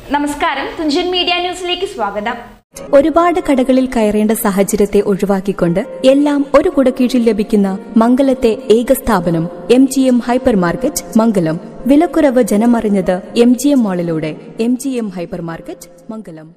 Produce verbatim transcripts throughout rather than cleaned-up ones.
നമസ്കാരം, തുഞ്ചൻ മീഡിയ ന്യൂസിലേക്ക് സ്വാഗതം. ഒരുപാട് കടകളിൽ കയറേണ്ട സാഹചര്യത്തെ ഒഴിവാക്കിക്കൊണ്ട് എല്ലാം ഒരു കുടക്കീഴിൽ ലഭിക്കുന്ന മംഗലത്തെ ഏക സ്ഥാപനം M G M hyper market Mangalam. വിലക്കുറവ് ജനമറിഞ്ഞത് എം ജി എം മാളിലൂടെ. M G M hyper market Mangalam.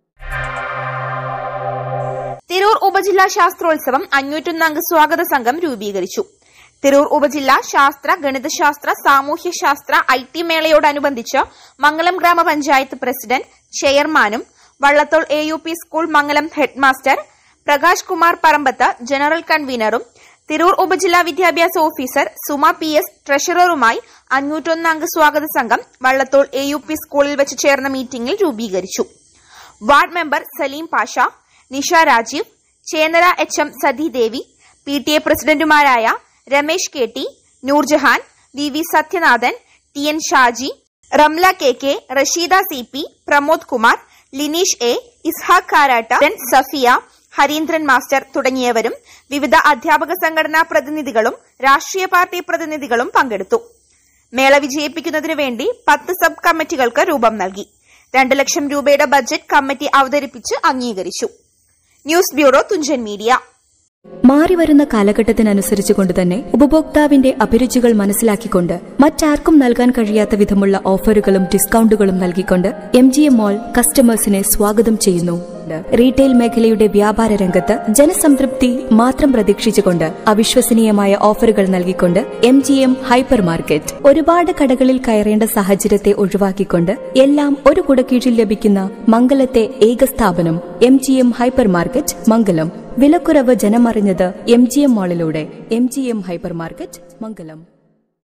Tirur ഉപജില്ലാ ശാസ്ത്രോത്സവം അഞ്ഞൂറ്റൊന്നംഗ സ്വാഗത സംഘം രൂപീകരിച്ചു. തിരൂർ ഉപജില്ലാ ശാസ്ത്ര, ഗണിതശാസ്ത്ര, സാമൂഹ്യശാസ്ത്ര, ഐ ടി മേളയോടനുബന്ധിച്ച് മംഗലം ഗ്രാമപഞ്ചായത്ത് പ്രസിഡന്റ്, ചെയർമാനും Vallathol A U P school Mangalam headmaster Prakash Kumar Parambath general കൺവീനറും തിരൂർ ഉപജില്ലാ വിദ്യാഭ്യാസ ഓഫീസർ സുമ പി എസ് ട്രഷററുമായി അഞ്ഞൂറ്റൊന്നംഗ സ്വാഗത സംഘം വള്ളത്തോൾ എ യു പി സ്കൂളിൽ വെച്ച് ചേർന്ന മീറ്റിംഗിൽ രൂപീകരിച്ചു. Ward member Saleem Pasha, Nisha Rajeev, Chennara H M Sathidevi, P T A പ്രസിഡന്റുമാരായ Ramesh K T, Noorjahan, V V Sathyanathan, T N Shaji, Ramla K K, Rasheeda C P, Pramod Kumar, Lineesh A, Ishaq Karatt, Safiya, Harindran master തുടങ്ങിയവരും വിവിധ അധ്യാപക സംഘടനാ പ്രതിനിധികളും രാഷ്ട്രീയ പാർട്ടി പ്രതിനിധികളും പങ്കെടുത്തു. മേള വിജയിപ്പിക്കുന്നതിനു വേണ്ടി പത്ത് സബ് കമ്മിറ്റികൾക്ക് രൂപം നൽകി. രണ്ട് ലക്ഷം രൂപയുടെ ബജറ്റ് കമ്മിറ്റി അവതരിപ്പിച്ച് അംഗീകരിച്ചു. News bureau, Thunchan media. മാറിവരുന്ന കാലഘട്ടത്തിനനുസരിച്ചുകൊണ്ട് തന്നെ ഉപഭോക്താവിന്റെ അഭിരുചികൾ മനസ്സിലാക്കിക്കൊണ്ട് മറ്റാർക്കും നൽകാൻ കഴിയാത്ത വിധമുള്ള ഓഫറുകളും ഡിസ്കൌണ്ടുകളും നൽകിക്കൊണ്ട് എം ജി എം മാൾ കസ്റ്റമേഴ്സിനെ സ്വാഗതം ചെയ്യുന്നു. റീറ്റെയിൽ മേഖലയുടെ വ്യാപാര രംഗത്ത് ജനസംതൃപ്തി മാത്രം പ്രതീക്ഷിച്ചുകൊണ്ട് അവിശ്വസനീയമായ ഓഫറുകൾ നൽകിക്കൊണ്ട് M G M hyper market. ഒരുപാട് കടകളിൽ കയറേണ്ട സാഹചര്യത്തെ ഒഴിവാക്കിക്കൊണ്ട് എല്ലാം ഒരു കുടക്കീഴിൽ ലഭിക്കുന്ന മംഗലത്തെ ഏക സ്ഥാപനം M G M hyper market Mangalam. വിലക്കുറവ് ജനമറിഞ്ഞത് എം ജി എം മാളിലൂടെ. M G M hyper market മംഗലം.